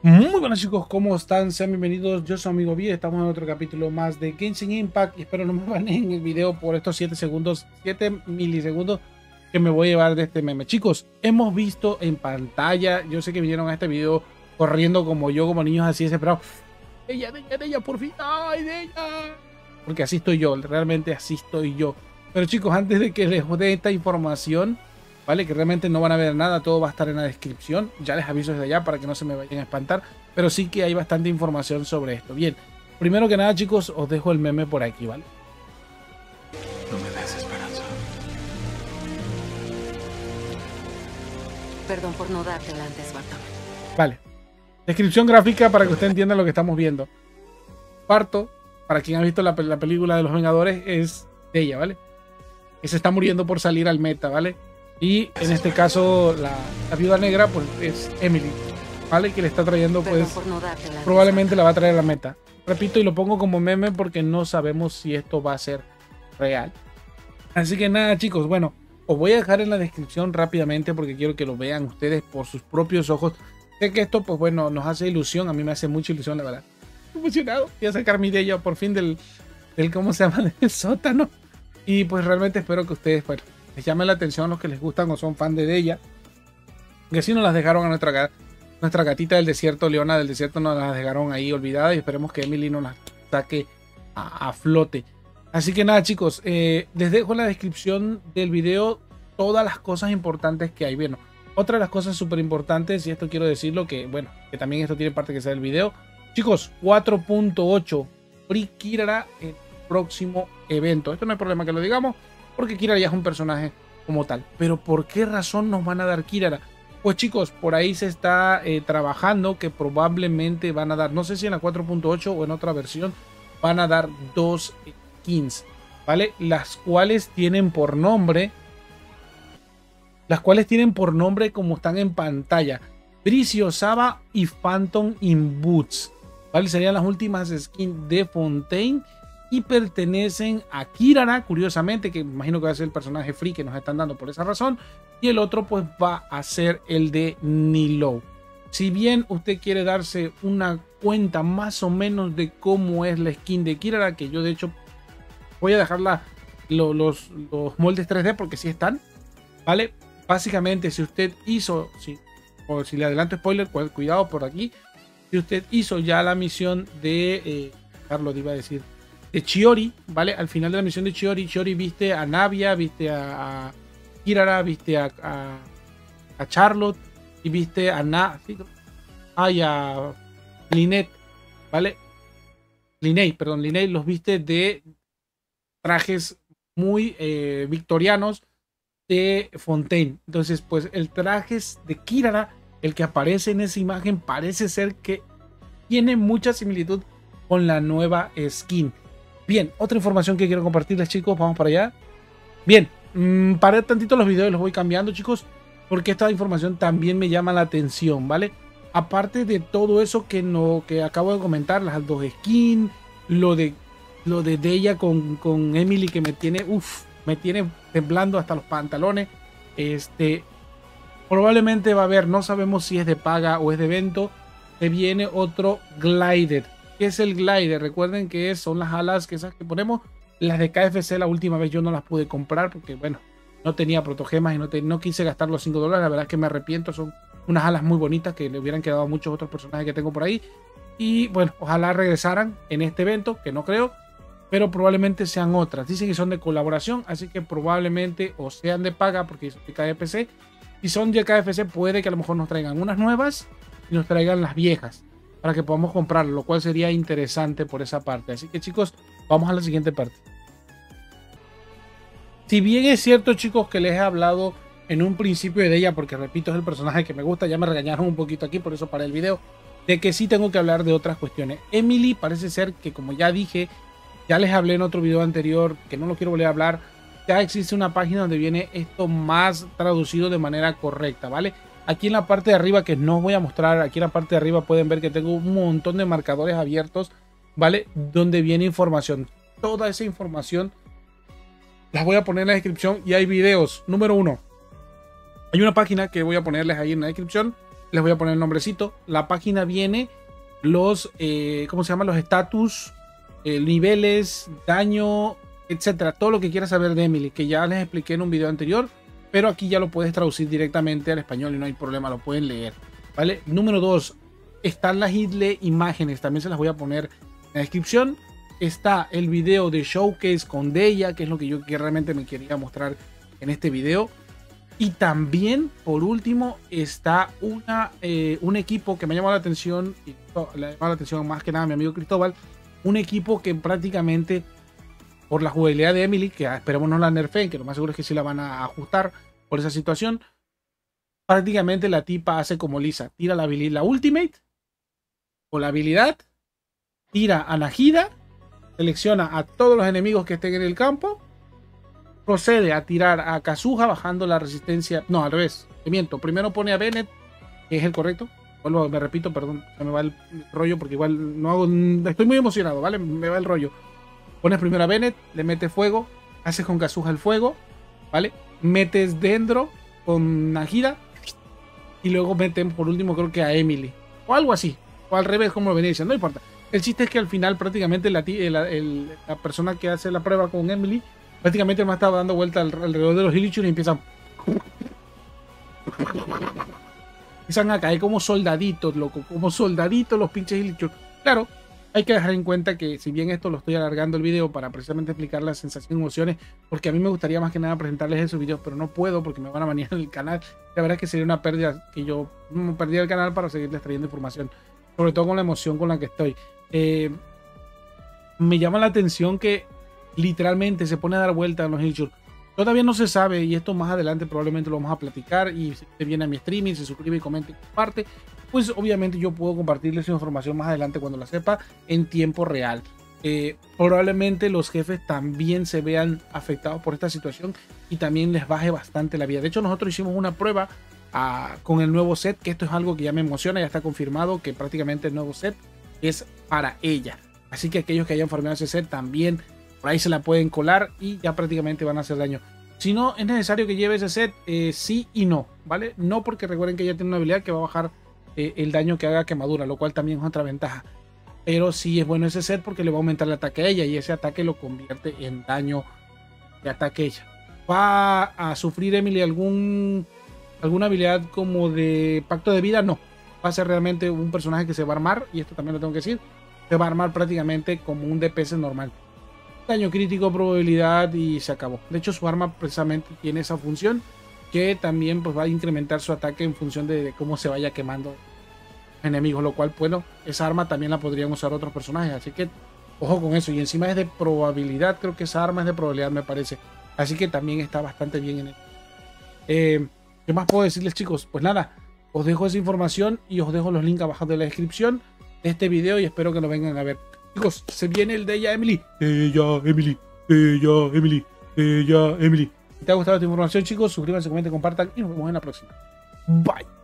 Muy buenas chicos, ¿cómo están? Sean bienvenidos, yo soy amigo B, estamos en otro capítulo más de Genshin Impact y espero no me baneen el video por estos 7 segundos, 7 milisegundos que me voy a llevar de este meme. Chicos, hemos visto en pantalla, yo sé que vinieron a este video corriendo como yo, como niños así desesperados. De ella, por fin, ¡ay, de ella! Porque así estoy yo, realmente así estoy yo. Pero chicos, antes de que les dé esta información, ¿vale? Que realmente no van a ver nada, todo va a estar en la descripción. Ya les aviso desde allá para que no se me vayan a espantar, pero sí que hay bastante información sobre esto. Bien, primero que nada, chicos, os dejo el meme por aquí, ¿vale? No me des esperanza. Perdón por no dártela antes, Barton. Vale. Descripción gráfica para que usted entienda lo que estamos viendo. Parto, para quien ha visto la película de los Vengadores, es de ella, ¿vale? Que se está muriendo por salir al meta, ¿vale? Y en este caso, la viuda negra, pues es Emily, ¿vale? Que le está trayendo, Perdón pues, por no dártela antes, probablemente la va a traer a la meta. Repito, y lo pongo como meme porque no sabemos si esto va a ser real. Así que nada, chicos, bueno, os voy a dejar en la descripción rápidamente porque quiero que lo vean ustedes por sus propios ojos. Sé que esto, pues bueno, nos hace ilusión, a mí me hace mucha ilusión, la verdad. Estoy emocionado, voy a sacar mi de ella por fin del ¿cómo se llama? Del sótano. Y pues realmente espero que ustedes, pues, les llame la atención los que les gustan o son fan de ella. Que si nos las dejaron a nuestra gatita del desierto, Leona del desierto, nos las dejaron ahí olvidadas y esperemos que Emily nos las saque a flote. Así que nada, chicos, les dejo en la descripción del video todas las cosas importantes que hay. Bueno, otra de las cosas súper importantes, y esto quiero decirlo, que bueno, que también esto tiene parte que sea del video. Chicos, 4.8 Free Kirara en el próximo evento. Esto no hay problema que lo digamos, porque Kirara ya es un personaje como tal. Pero ¿por qué razón nos van a dar Kirara? Pues chicos, por ahí se está trabajando que probablemente van a dar, no sé si en la 4.8 o en otra versión, van a dar dos skins, ¿vale? Las cuales tienen por nombre como están en pantalla: Bricio Saba y Phantom in Boots, ¿vale? Serían las últimas skins de Fontaine y pertenecen a Kirara, curiosamente, que imagino que va a ser el personaje free que nos están dando por esa razón, y el otro pues va a ser el de Nilou. Si bien usted quiere darse una cuenta más o menos de cómo es la skin de Kirara, que yo de hecho voy a dejar los moldes 3D porque sí están, ¿vale? Básicamente, si usted hizo, o si le adelanto spoiler, cuidado por aquí, si usted hizo ya la misión de, Carlos iba a decir, de Chiori, ¿vale? Al final de la misión de Chiori viste a Navia, viste a Kirara, viste a Charlotte y viste a y a Lynette, ¿vale? Linnea, los viste de trajes muy victorianos de Fontaine. Entonces, pues el traje de Kirara, el que aparece en esa imagen, parece ser que tiene mucha similitud con la nueva skin. Bien, otra información que quiero compartirles, chicos, vamos para allá. Bien, paré tantito los videos y los voy cambiando, chicos, porque esta información también me llama la atención, ¿vale? Aparte de todo eso que acabo de comentar, las dos skins, lo de ella con Emily, que me tiene temblando hasta los pantalones. Probablemente va a haber, no sabemos si es de paga o es de evento, que viene otro glider. ¿Qué es el glider? Recuerden que son las alas que esas que ponemos. Las de KFC la última vez yo no las pude comprar porque, bueno, no tenía protogemas y no quise gastar los $5. La verdad es que me arrepiento. Son unas alas muy bonitas que le hubieran quedado a muchos otros personajes que tengo por ahí. Y bueno, ojalá regresaran en este evento, que no creo, pero probablemente sean otras. Dicen que son de colaboración, así que probablemente o sean de paga porque son de KFC. Si son de KFC, puede que a lo mejor nos traigan unas nuevas y nos traigan las viejas para que podamos comprarlo, lo cual sería interesante por esa parte. Así que chicos, vamos a la siguiente parte. Si bien es cierto, chicos, que les he hablado en un principio de ella, porque repito, es el personaje que me gusta, ya me regañaron un poquito aquí, por eso paré el video, de que sí tengo que hablar de otras cuestiones. Emily parece ser que, como ya dije, ya les hablé en otro video anterior, que no lo quiero volver a hablar, ya existe una página donde viene esto más traducido de manera correcta, ¿vale? Aquí en la parte de arriba, que no os voy a mostrar, aquí en la parte de arriba pueden ver que tengo un montón de marcadores abiertos, ¿vale? Donde viene información. Toda esa información las voy a poner en la descripción y hay videos. Número 1. Hay una página que voy a ponerles ahí en la descripción Les voy a poner el nombrecito. La página viene los, ¿cómo se llama? Los estatus, niveles, daño, etcétera. Todo lo que quieras saber de Emily, que ya les expliqué en un video anterior, pero aquí ya lo puedes traducir directamente al español y no hay problema, lo pueden leer, ¿vale? Número 2, están las imágenes, también se las voy a poner en la descripción. Está el video de showcase con Deya, que es lo que yo realmente me quería mostrar en este video. Y también, por último, está un equipo que me ha llamado la atención, y le ha llamado la atención más que nada a mi amigo Cristóbal, un equipo que prácticamente, por la jugabilidad de Emily, que esperemos no la nerfeen, que lo más seguro es que sí la van a ajustar por esa situación, prácticamente la tipa hace como Lisa, tira la habilidad, la ultimate, o la habilidad, tira a Nahida, selecciona a todos los enemigos que estén en el campo, procede a tirar a Kazuha bajando la resistencia. No, al revés, te miento. Primero pone a Bennett, que es el correcto. Vuelvo, me repito, perdón, se me va el rollo porque igual no hago. Estoy muy emocionado, ¿vale? Me va el rollo. Pones primero a Bennett, le metes fuego, haces con Kazuha el fuego, ¿vale? Metes Dendro con Nahida y luego meten por último, creo que a Emily o algo así, o al revés, como lo venía diciendo, no importa. El chiste es que al final, prácticamente, la persona que hace la prueba con Emily, prácticamente me estaba dando vuelta alrededor de los Illichus y empiezan a caer como soldaditos, loco, como soldaditos los pinches Illichus. Claro, hay que dejar en cuenta que si bien esto lo estoy alargando el video para precisamente explicar la sensación y emociones, porque a mí me gustaría más que nada presentarles esos videos, pero no puedo porque me van a banear en el canal. La verdad es que sería una pérdida que yo perdiera el canal para seguirles trayendo información, sobre todo con la emoción con la que estoy. Me llama la atención que literalmente se pone a dar vuelta en los Illichus. Todavía no se sabe, y esto más adelante probablemente lo vamos a platicar, y si usted viene a mi streaming, se suscribe y comenta y comparte, pues obviamente yo puedo compartirles información más adelante cuando la sepa en tiempo real. Probablemente los jefes también se vean afectados por esta situación y también les baje bastante la vida. De hecho, nosotros hicimos una prueba con el nuevo set, que esto es algo que ya me emociona, ya está confirmado que prácticamente el nuevo set es para ella. Así que aquellos que hayan farmeado ese set también por ahí se la pueden colar y ya prácticamente van a hacer daño. Si no es necesario que lleve ese set, sí y no, ¿vale? No, porque recuerden que ella tiene una habilidad que va a bajar el daño que haga quemadura, lo cual también es otra ventaja. Pero sí es bueno ese set porque le va a aumentar el ataque a ella y ese ataque lo convierte en daño de ataque a ella. ¿Va a sufrir Emily alguna habilidad como de pacto de vida? No. Va a ser realmente un personaje que se va a armar, y esto también lo tengo que decir, se va a armar prácticamente como un DPS normal. Daño crítico, probabilidad y se acabó. De hecho, su arma precisamente tiene esa función, que también pues va a incrementar su ataque en función de cómo se vaya quemando enemigos, lo cual, bueno, esa arma también la podrían usar otros personajes, así que ojo con eso. Y encima es de probabilidad, creo que esa arma es de probabilidad, me parece, así que también está bastante bien en él. ¿Qué más puedo decirles, chicos? Pues nada, os dejo esa información y os dejo los links abajo de la descripción de este video y espero que lo vengan a ver. Chicos, se viene el Deya Emily. Deya Emily. Deya Emily. Deya Emily. Si te ha gustado esta información, chicos, suscríbanse, comenten, compartan y nos vemos en la próxima. Bye.